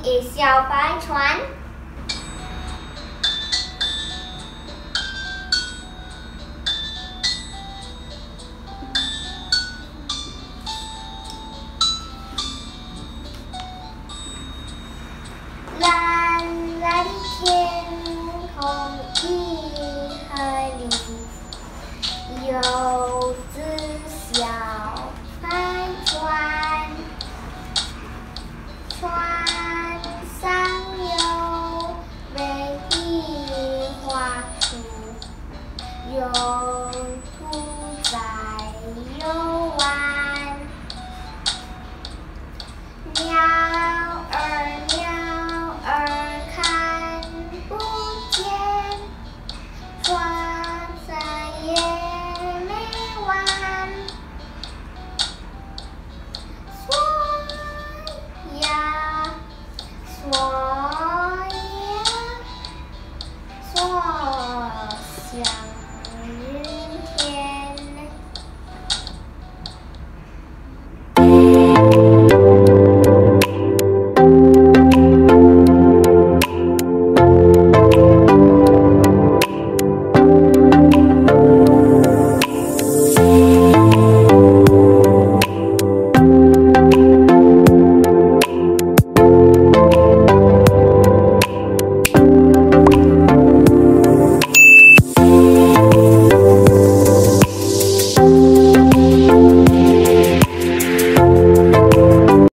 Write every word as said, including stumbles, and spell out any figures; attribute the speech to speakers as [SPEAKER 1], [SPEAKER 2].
[SPEAKER 1] 一小白船。蓝蓝的天空一海里，有只小白船，船上有美丽花树，有兔在游玩，鸟儿鸟儿看不见，船再也没完。索呀索呀索，想